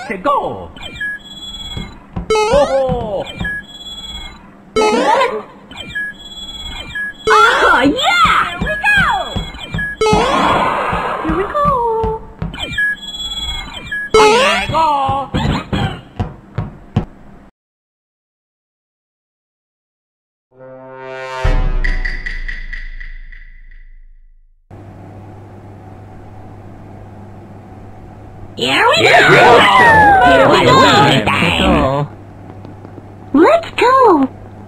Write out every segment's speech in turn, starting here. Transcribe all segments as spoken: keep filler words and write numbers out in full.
Let's go! Oh! Oh, yeah! Here we go! Here we go! Here we go! Here we Here we go! go! Here we go! Let's go! Let's go!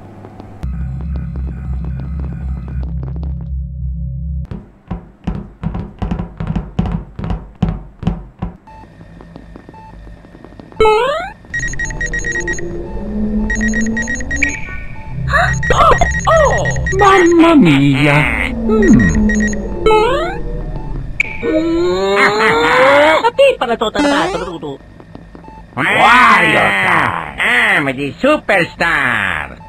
Oh! Mamma mia! Hmm. Tapi para to tata Wario time! I'm the superstar!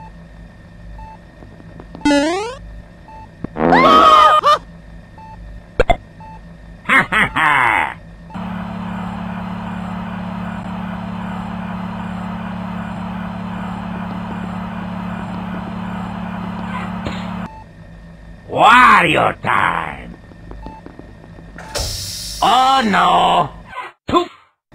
Ha ha ha! Wario time! Oh no! Poof!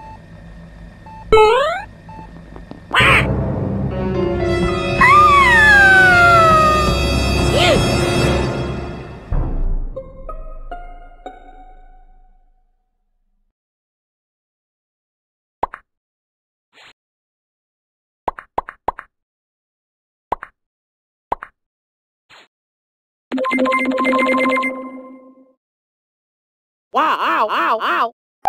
Wow, ow, ow, ow!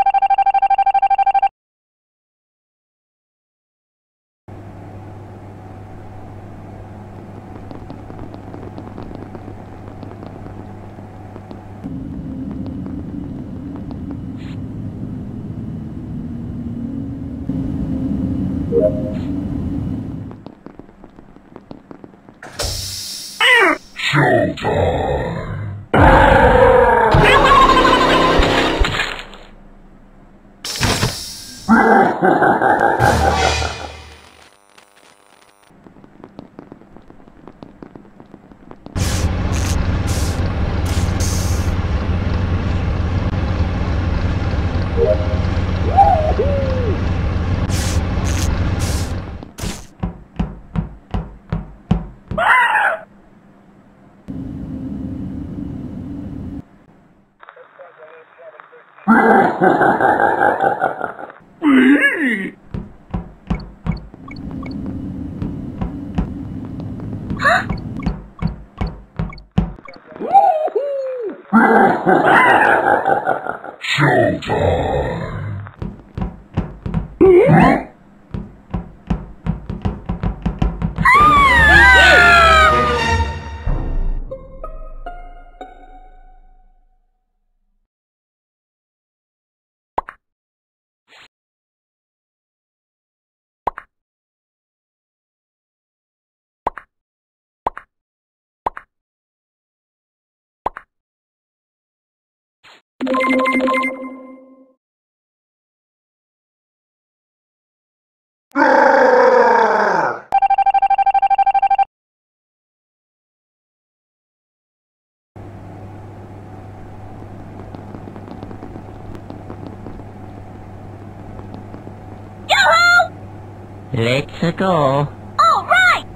Let's go! All right!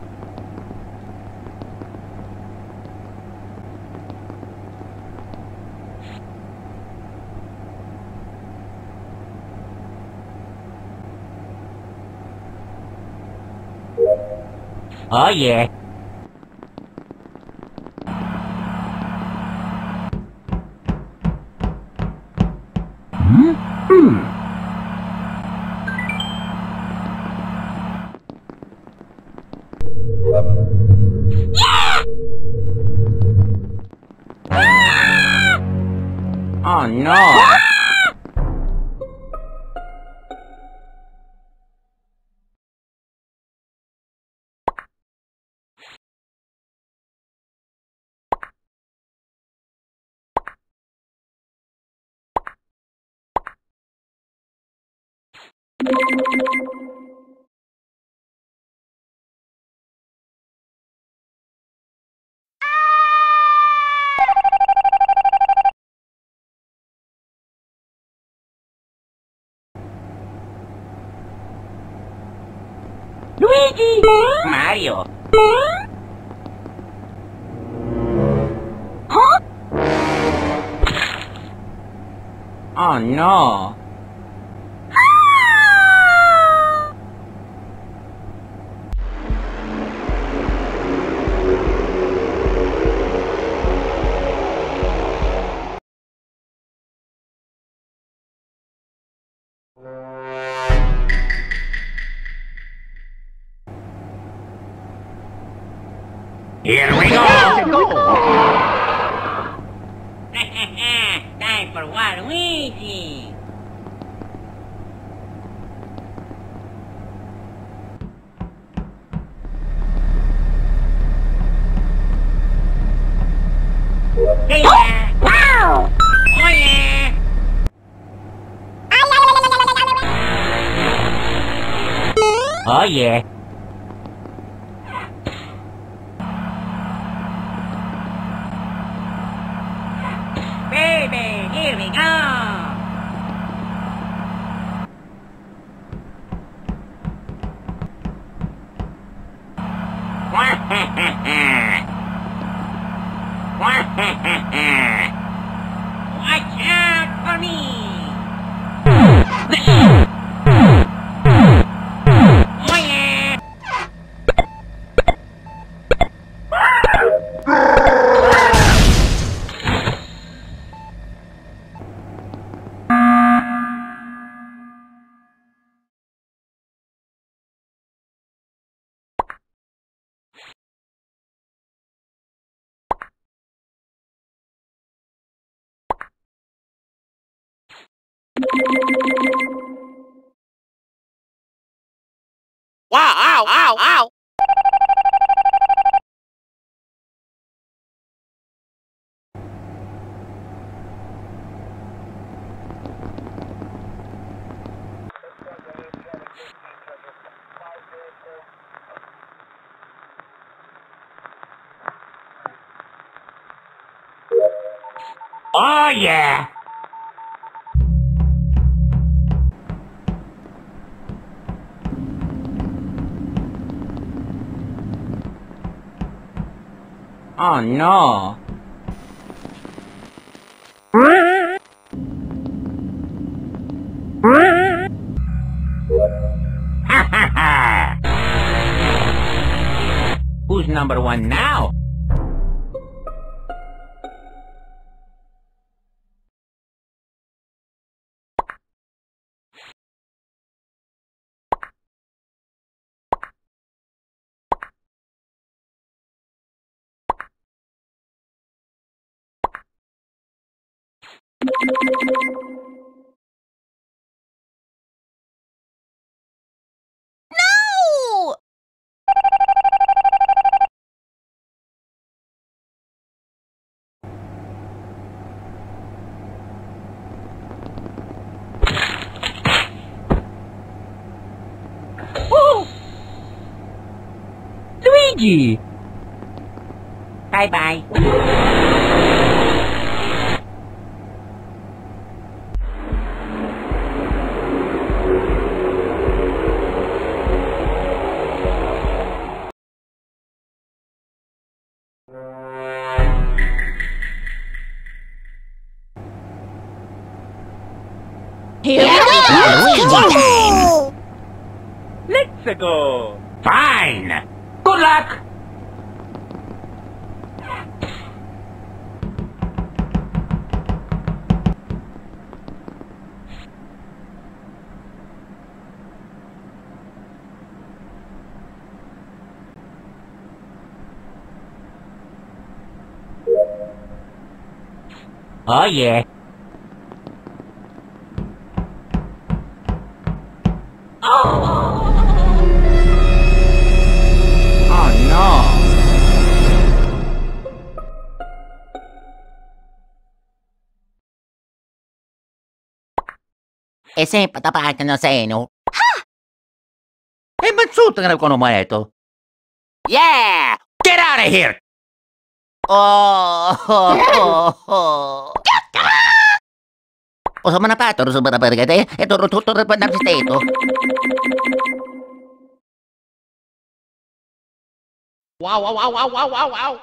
Oh yeah! Hmm? Hmm. Oh no! Luigi! Mario. Huh? Oh no. Here we go! Time for Waluigi! Hey yeah! Wow! Oh yeah! Oh yeah! Baby, here we go! Watch out for me! Oh yeah! Wow, ow, ow, ow! Oh yeah! Oh no! Ha ha ha! Who's number one now? No! Woo! Luigi! Bye bye. Here we go! Luigi time! Let's go! Fine! Good luck! Oh yeah. Oh! Oh no! Ese patapaan ka na sa eno. Ha! Ay, matsuta nga na ko naman ito. Yeah! Get out of here! Oh, oh, oh, oh. O sa mana pato, sa mana parigate, ito rututo na pa na ito. Wow, wow, wow, wow, wow, wow, wow.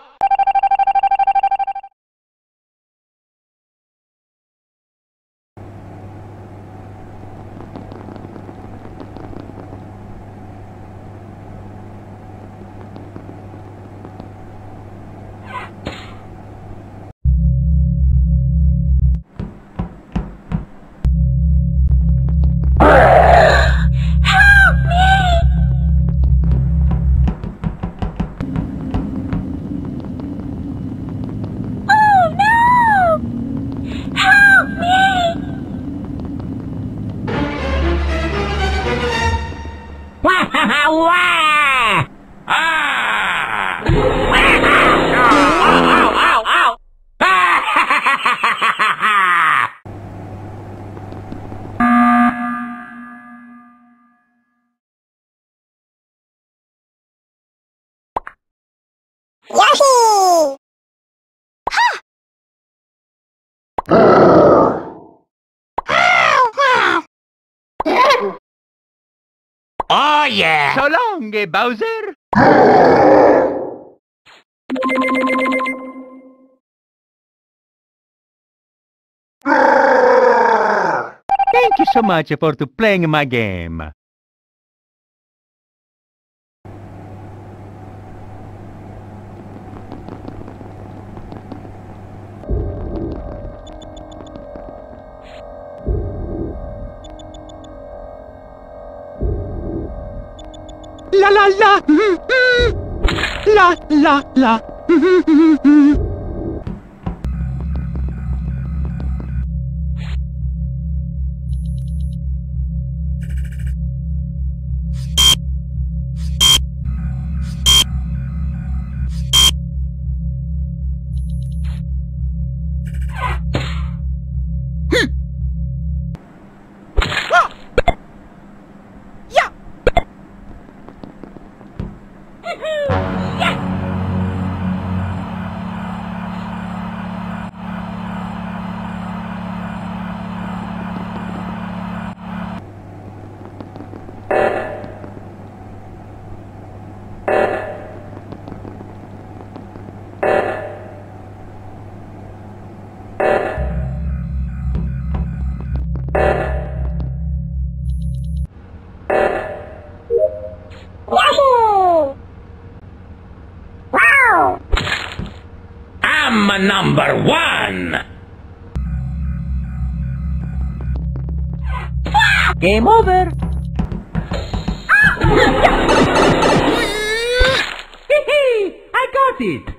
Wah! Ah! Ow, ow, ow. Yoshi! Oh yeah! So long, eh, Bowser. Thank you so much for to playing my game. La la la. La la la. Yoshi! Wow! I'm number one! Game over. Hee hee! I got it!